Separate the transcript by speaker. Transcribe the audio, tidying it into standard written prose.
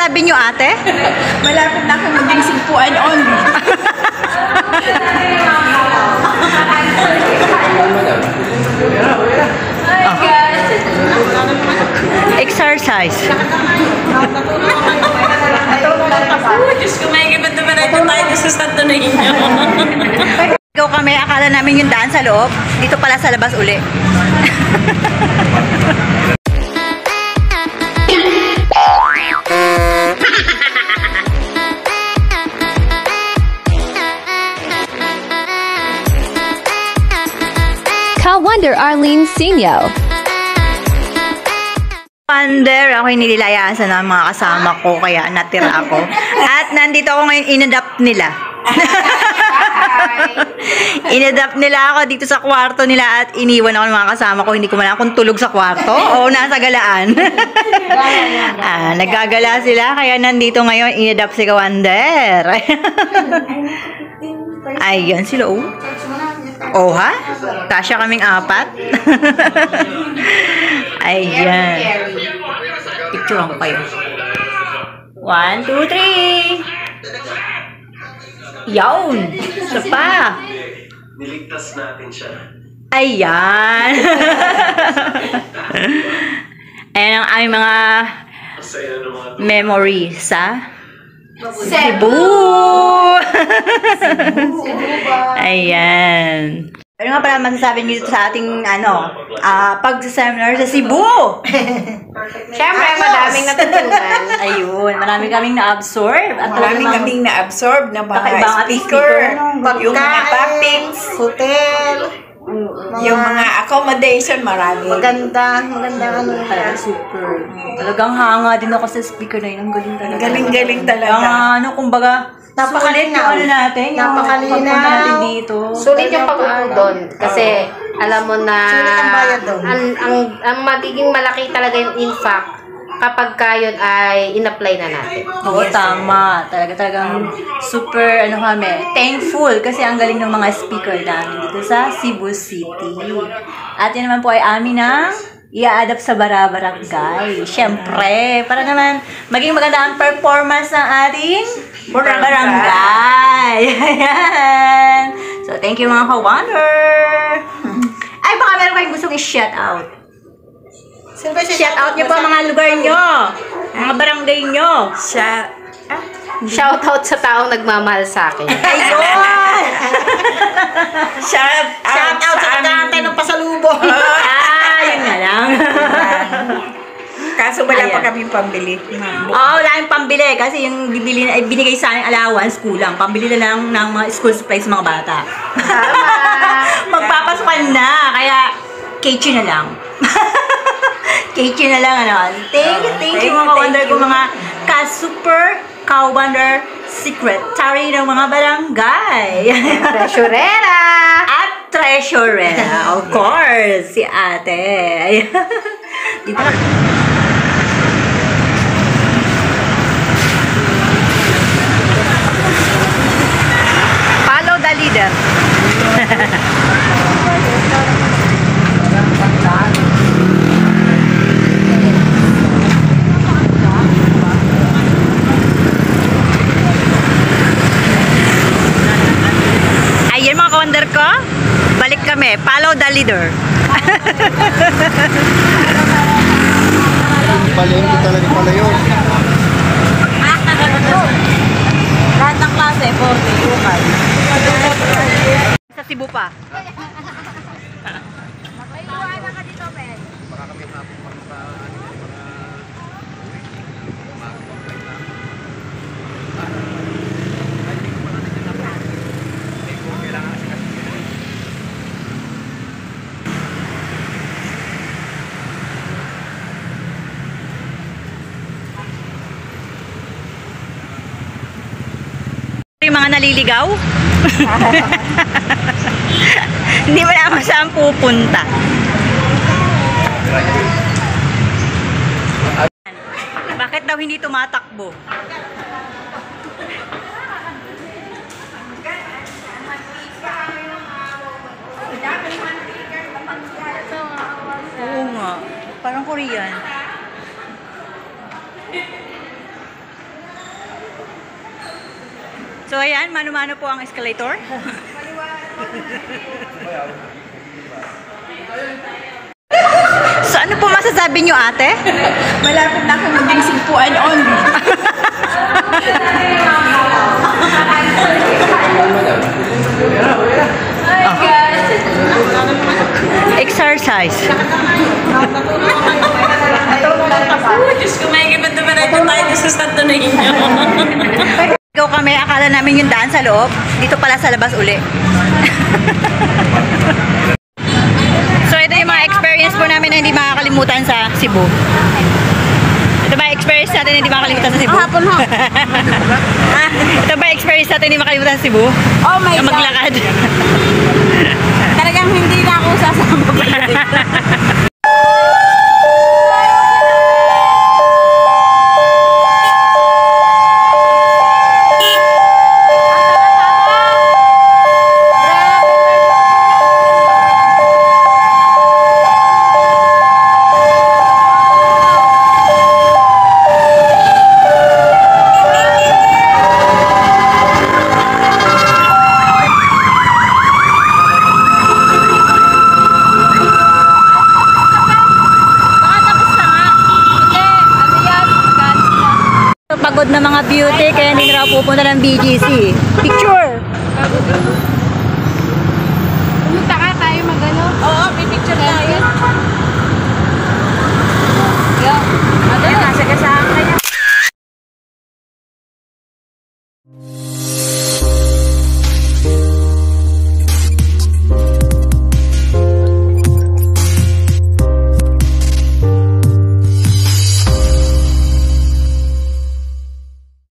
Speaker 1: masasabi nyo, ate?
Speaker 2: Malapit na akong maging simpuan only.
Speaker 1: Exercise.
Speaker 3: Diyos ko, may iba naman natin tayo sa Santo Niño.
Speaker 1: Ikaw kami, akala namin yung daan sa loob. Dito pala sa labas uli.
Speaker 4: Wonder Arlene Sinyo.
Speaker 1: Wonder, ako nililayasan ng mga kasama ko, kaya natira ako. At nandito ako ngayon, inadapt nila. Inadapt nila ako dito sa kwarto nila at iniwan ako ng mga kasama ko. Hindi ko man kung tulog sa kwarto o nasa galaan. Nagagala sila, kaya nandito ngayon, inadapt si Wonder. Ayan sila, oh. Oh, ha? Kasya kaming 4. Ayan. Picturean ko kayo. 1, 2, 3. Yawn! Isa pa.
Speaker 5: Niligtas natin siya.
Speaker 1: Ayan. Ayan ang aming mga memories sa Cebu! Ayan. Ano nga pala masasabi niyo sa ating pag-seminar sa Cebu?
Speaker 3: Siyempre, madaming natutunan.
Speaker 1: Ayun, marami kaming na-absorb. At
Speaker 2: Maraming kaming na-absorb na mga
Speaker 1: kakaibang
Speaker 2: speaker, yung mga
Speaker 6: pagkain,
Speaker 2: topics,
Speaker 6: hotel,
Speaker 2: yung mga accommodation, marami.
Speaker 6: maganda ano
Speaker 1: Talagang super. Talagang hanga din ako sa speaker na yun. Ang galing talaga.
Speaker 2: Galing-galing talaga.
Speaker 1: Kumbaga, sulit yung
Speaker 6: Napakalinaw.
Speaker 1: natin. Yung
Speaker 6: Napakalinaw.
Speaker 1: pagpunta natin dito.
Speaker 3: Sulit yung pag-upo doon. Kasi, alam mo na,
Speaker 6: Sulit ang bayad doon.
Speaker 3: ang magiging malaki talaga yung impact kapag kayon ay in-apply na natin.
Speaker 1: Oo, tama. Talagang super, kami, thankful kasi ang galing ng mga speaker namin dito sa Cebu City. At yun naman po ay amin na i-adapt sa Barangay. Siyempre, para naman maging maganda ang performance ng ating barangay. Ayan. So, thank you mga ka-wonder. Ay, baka meron kayong gustong i-shout out. Shout out niyo po mga lugar niyo. Mga barangay niyo.
Speaker 3: Shout out sa taong nagmamahal sa akin.
Speaker 1: Ayun!
Speaker 2: Shout out
Speaker 6: sa kagantay ng pasalubong.
Speaker 1: Yun nga lang.
Speaker 2: Kaso wala
Speaker 1: Ayan.
Speaker 2: pa kaming pambili.
Speaker 1: Oo, wala yung pambili kasi yung binigay sa akin allowance kulang. Pambili na lang ng mga school supplies sa mga bata. Magpapasukan na. Kaya, KG na lang. KG na lang, Thank you mga ka-wonder ko, mga ka-super ka-wonder secretary ng mga barangay.
Speaker 3: Treasurera!
Speaker 1: At treasurera, of course, si ate. Di ba? Follow the leader. Ayun mga ka-wonder ko, balik kami. Follow the leader.
Speaker 5: Palengke talaga pala yun.
Speaker 1: Lahat ng klase, 40, lokal. Sa Cebu pa. Yung mga naliligaw? Hindi mo na saan pupunta. Bakit daw hindi tumatakbo? Oo nga. Parang Korean. So ayan, mano-mano po ang escalator. So ano po masasabi nyo, ate?
Speaker 2: Malapit na ako maging simpuan only.
Speaker 1: Exercise.
Speaker 6: Diyos ko, may iba naman ito tayo sa Santo Niño.
Speaker 1: Ikaw kami, akala namin yung daan sa loob. Dito pala sa labas uli. So ito yung mga experience po namin na hindi makakalimutan sa Cebu. Ito ba experience natin na hindi makakalimutan sa Cebu?
Speaker 2: Hapon ho.
Speaker 1: Ito ba experience natin na hindi makakalimutan sa Cebu?
Speaker 2: Oh my
Speaker 1: Na
Speaker 2: God.
Speaker 1: maglakad.
Speaker 2: Talagang hindi na ako sasama.
Speaker 1: Pagod na mga beauty, kaya hindi na raw pupunta ng BGC. Picture!
Speaker 3: Pumunta ka tayo magano.
Speaker 2: Oo, pipicture tayo.
Speaker 3: Yo.
Speaker 2: Ayan, nasa